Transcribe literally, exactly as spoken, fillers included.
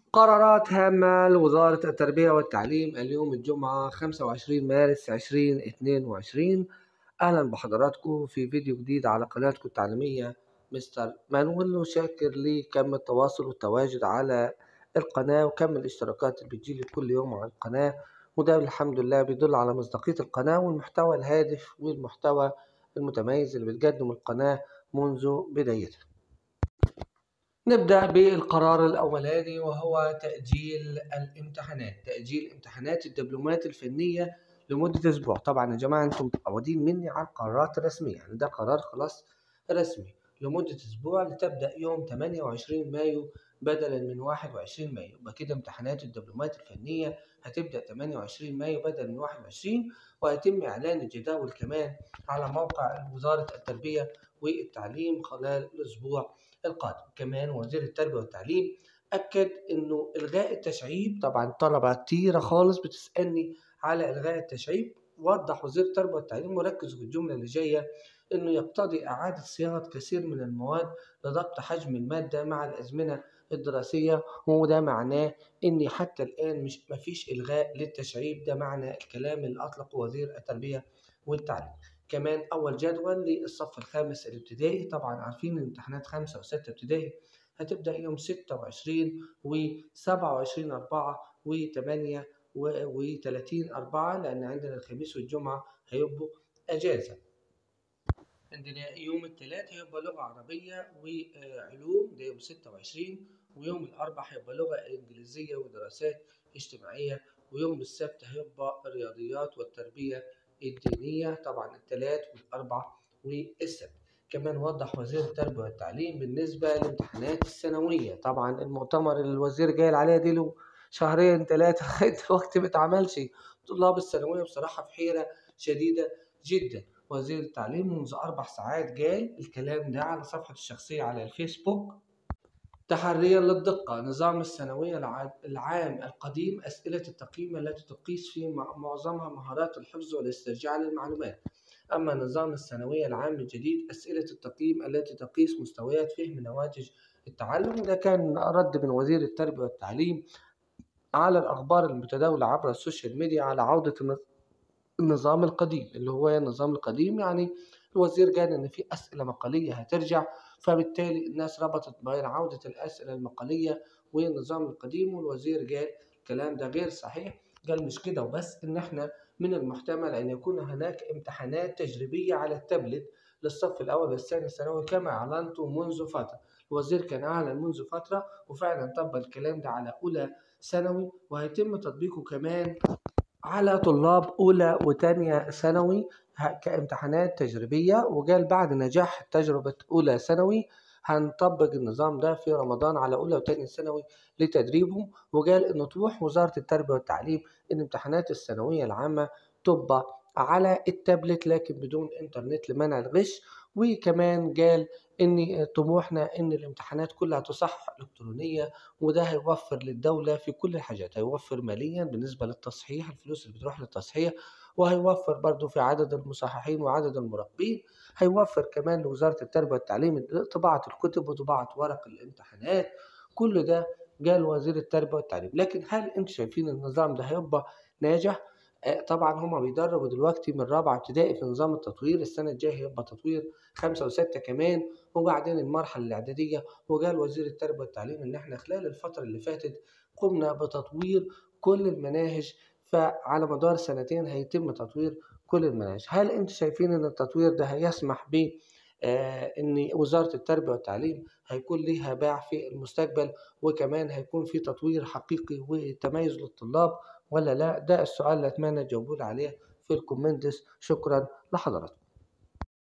قرارات هامة لوزارة التربية والتعليم اليوم الجمعة خمسة وعشرين مارس ألفين واثنين وعشرين. أهلا بحضراتكم في فيديو جديد على قناتكم التعليمية مستر مانويل، وشاكر لي كم التواصل والتواجد على القناة وكم الاشتراكات اللي بتجيلي كل يوم على القناة، وده الحمد لله بيدل على مصداقية القناة والمحتوى الهادف والمحتوى المتميز اللي بتقدم القناة منذ بدايتها. نبدأ بالقرار الأولاني وهو تأجيل الامتحانات، تأجيل امتحانات الدبلومات الفنية لمدة أسبوع. طبعا يا جماعة أنتم متعودين مني على القرارات الرسمية، يعني ده قرار خلاص رسمي لمدة أسبوع لتبدأ يوم ثمانية وعشرين مايو بدلا من واحد وعشرين مايو. يبقى كده امتحانات الدبلومات الفنية هتبدأ ثمانية وعشرين مايو بدلا من واحد وعشرين، وهيتم إعلان الجداول كمان على موقع وزارة التربية والتعليم خلال الأسبوع القادم. كمان وزير التربية والتعليم أكد إنه إلغاء التشعيب، طبعا طلبة كتيرة خالص بتسألني على إلغاء التشعيب. وضح وزير التربية والتعليم وركز في الجملة اللي جاية إنه يقتضي إعادة صياغة كثير من المواد لضبط حجم المادة مع الأزمنة الدراسية، وده معناه إن حتى الآن مش مفيش إلغاء للتشعيب. ده معنى الكلام اللي أطلقه وزير التربية والتعليم. كمان أول جدول للصف الخامس الابتدائي، طبعا عارفين الامتحانات خمسة وستة ابتدائي هتبدأ يوم ستة وعشرين وسبعة وعشرين أربعة وثمانية وثلاثين أربعة، لأن عندنا الخميس والجمعة هيبقوا أجازة. عندنا يوم الثلاث هيبقى لغة عربية وعلوم، ده يوم ستة وعشرين، ويوم الأربع هيبقى لغة إنجليزية ودراسات اجتماعية، ويوم السبت هيبقى الرياضيات والتربية الدينية، طبعا الثلاث والأربع والسبت. كمان وضح وزير التربية والتعليم بالنسبة للامتحانات السنوية، طبعا المؤتمر اللي الوزير جاي عليه دي له شهرين ثلاثة لغاية دلوقتي متعملش. طلاب الثانوية بصراحة في حيرة شديدة جدا. وزير التعليم منذ أربع ساعات قال الكلام ده على صفحته الشخصية على الفيسبوك: تحريا للدقة، نظام الثانوية العام القديم أسئلة التقييم التي تقيس في معظمها مهارات الحفظ والاسترجاع للمعلومات، أما نظام الثانوية العام الجديد أسئلة التقييم التي تقيس مستويات فهم نواتج التعلم. ده كان رد من وزير التربية والتعليم على الأخبار المتداولة عبر السوشيال ميديا على عودة النظام القديم. اللي هو النظام القديم يعني الوزير قال إن في أسئلة مقالية هترجع، فبالتالي الناس ربطت بين عودة الأسئلة المقالية والنظام القديم، والوزير قال الكلام ده غير صحيح. قال مش كده وبس، إن إحنا من المحتمل أن يكون هناك امتحانات تجريبية على التابلت للصف الأول والثاني الثانوي كما أعلنته منذ فترة. الوزير كان أعلن منذ فترة وفعلا طبق الكلام ده على أولى ثانوي، وهيتم تطبيقه كمان على طلاب أولى وتانية ثانوي كامتحانات تجريبية. وقال بعد نجاح تجربة أولى ثانوي هنطبق النظام ده في رمضان على أولى وتانية ثانوي لتدريبهم. وقال إن طموح وزارة التربية والتعليم إن امتحانات الثانوية العامة تبقى على التابلت لكن بدون إنترنت لمنع الغش. وكمان قال إن طموحنا إن الامتحانات كلها تصحح إلكترونية، وده هيوفر للدولة في كل الحاجات، هيوفر ماليا بالنسبة للتصحيح، الفلوس اللي بتروح للتصحيح، وهيوفر برضو في عدد المصححين وعدد المراقبين، هيوفر كمان لوزارة التربية والتعليم طباعة الكتب وطباعة ورق الامتحانات. كل ده قال وزير التربية والتعليم. لكن هل انتم شايفين النظام ده هيبقى ناجح؟ آه طبعا هما بيدربوا دلوقتي من رابعة ابتدائي في نظام التطوير، السنة الجاية هيبقى تطوير خمسة وستة كمان، وبعدين المرحلة الإعدادية. وقال وزير التربية والتعليم إن إحنا خلال الفترة اللي فاتت قمنا بتطوير كل المناهج، فعلى مدار سنتين هيتم تطوير كل المناهج. هل أنتم شايفين إن التطوير ده هيسمح ب آه إن وزارة التربية والتعليم هيكون ليها باع في المستقبل، وكمان هيكون في تطوير حقيقي وتميز للطلاب ولا لا؟ ده السؤال اللي أتمنى تجاوبوا عليه في الكومنتس. شكرا لحضراتكم.